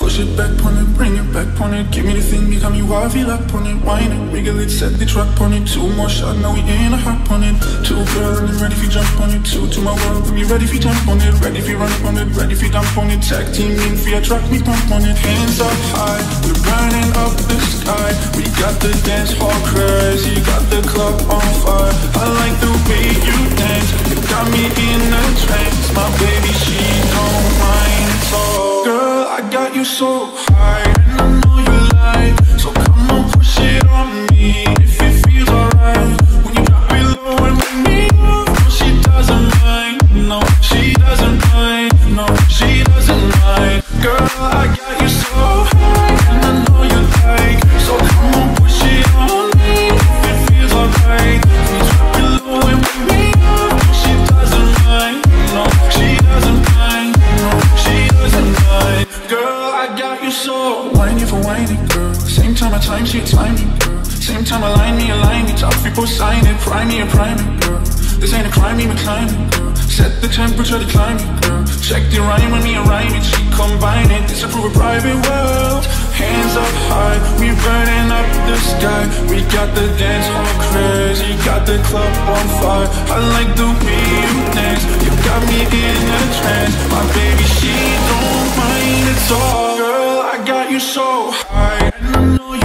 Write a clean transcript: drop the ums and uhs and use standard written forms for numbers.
Push it back on it, bring it back on it. Give me the thing, become you, I feel up on it. Wine it, wiggle it, set the track on it. Two more shots, now we in a hop on it. Two girl, and I'm ready for jump on it. Two to my world, and we ready for jump on it. Ready for run up on it, ready for dump on it. Tag team in for your track, me pump on it. Hands up high, we're burning up the sky. We got the dance hall crazy, got the club on fire. I like the way you dance, you got me in a trance. My baby, she don't mind at all. Girl, I got you so high, and I know you like. So come on, push it on me, if it feels alright. When you drop it low and bring me up, no, she doesn't mind. No, she doesn't mind. No, she doesn't mind. Girl, I got you so high, and I know you like. So come on, push it on me, if it feels alright. When you drop it low and bring me up, no, she doesn't mind. No, she doesn't mind. No, she doesn't mind. Girl, I got you so whiny for whiny, girl. Same time I time, she time me, girl. Same time align me. Top people sign it, prime me, girl. This ain't a crime, me climbing, girl. Set the temperature to climb it, girl. Check the rhyme when me and rhyme it. She combine it, disapprove a private world. Hands up high, we burning up the sky. We got the dance hall crazy, got the club on fire. I like the way you dance, you got me in a trance. My baby, she don't mind at all. Girl, I got you so high, and I know you